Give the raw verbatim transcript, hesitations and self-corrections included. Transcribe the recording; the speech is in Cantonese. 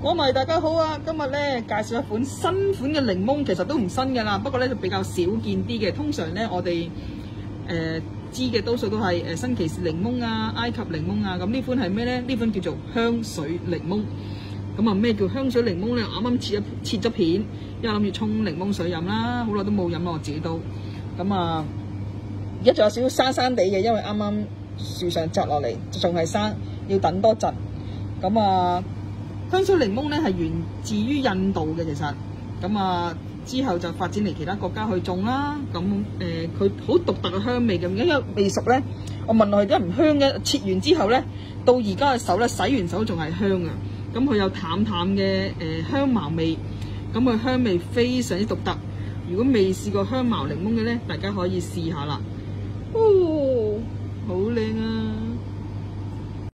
網迷大家好啊！今日咧介紹一款新款嘅檸檬，其實都唔新㗎啦，不過咧就比較少見啲嘅。通常咧我哋誒、呃、知嘅多數都係誒新奇士檸檬啊、埃及檸檬啊。咁呢款係咩咧？呢款叫做香水檸檬。咁啊咩叫香水檸檬咧？啱啱切一切咗片，因為諗住沖檸檬水飲啦，好耐都冇飲咯，我自己都。咁啊，而家仲有少少生生地嘅，因為啱啱樹上摘落嚟，仲係生，要等多陣。咁啊，香水檸檬咧係源自於印度嘅，其實咁啊之後就發展嚟其他國家去種啦。咁誒，佢好獨特嘅香味嘅，因為未熟咧，我聞落去點解唔香嘅？切完之後咧，到而家嘅手咧，洗完手仲係香啊！咁佢有淡淡嘅誒、呃、香茅味，咁佢香味非常之獨特。如果未試過香茅檸檬嘅咧，大家可以試下啦。哦，好靚啊！